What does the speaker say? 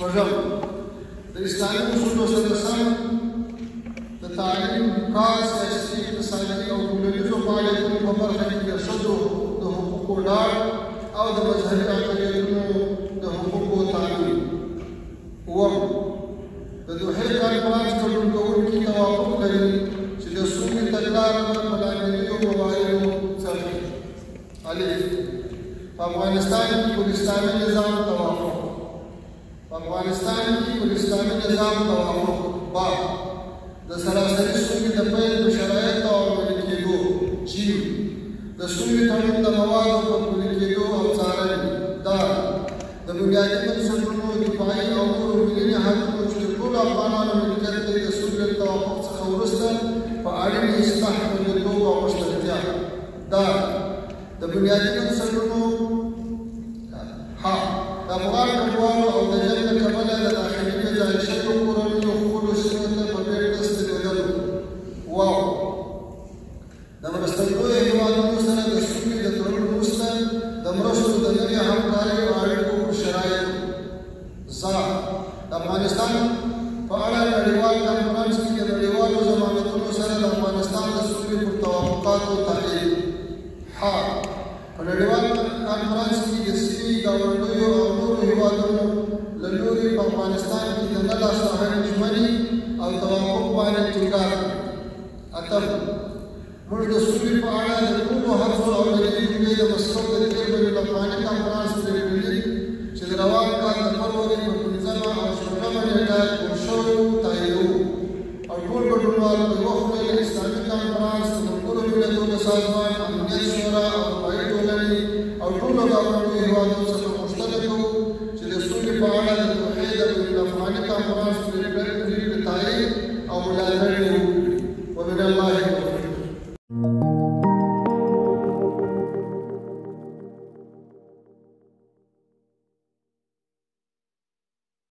شپږم د اسلامي اصولو سره سم د تعلیم، کار، سیاسي، اقتصادي او ټولنیزو فعالیتونو په برخه کې د ښځو د حقوقو ډاډ او د مذهبي اقلیتونو د حقوقو تامین. اووم د دوحې کنفرانس ګډون کوونکي توافق لري چې د سولې تګلاره په لاندنیو قواعدو څرخي. الف په افغانستان کې پر اسلامي نظام توافق. په افغانستان کې پر اسلامي نظام توافق. با د سراسري سولې د پیل په شرایطو او عملي کېدو. جیم د سولې تړون د موادو په پلي کېدو او څارنې. دا د بنیادي بنسټونو دفاعي او نورو ملي حقونو چې د ټولو افغانانو ملکیت دی د سولې له توافق څخه وروسته په اړینې اصلاح خوندیتوب او مشترکتیا. دا د بنیادي بنسټونو د افغان کډوالو او د جنګ له کبله د داخلي ځای شویو کورنیو خپلو سیمو ته په بیرته ستنېدلو. واو د مرستندویو هېوادونو سره د سولې د تړون وروسته د مرستو د نوې همکاریو او اړیکو په شرایطو. زا د افغانستان په اړه نړیوال کنفرانس کې د نړیوالو ضمانتونو سره د افغانستان د سولې پر توافقاتو تحلیل. ح په نړیوال کنفرانس کې د سیمې ګاونډیو او نورو هېوادونو له لوري په افغانستان کې د نه لاس وهنې ژمنې او توافق باندې ټینګار. اتم موږ د سولې په اړه د ټولو هڅو او دلیل جملې د مسلک د تېر بین الافغاني کنفرانس پرېکړې چې د روان کال د فروری په 15 او 16 نیټه جوړ شوی تاییدوو او ټول ګډونوال په یوه خوله د اسلامي کنفرانس د ملګرو ملتونو سازمان، امنیت شورا او دفاعي ټولنې او ټولو ګاونډیو هېوادونو څخه غوښتنه کوو چې د سولې په اړه د دوحې د بین الافغاني کنفرانس پرېکړې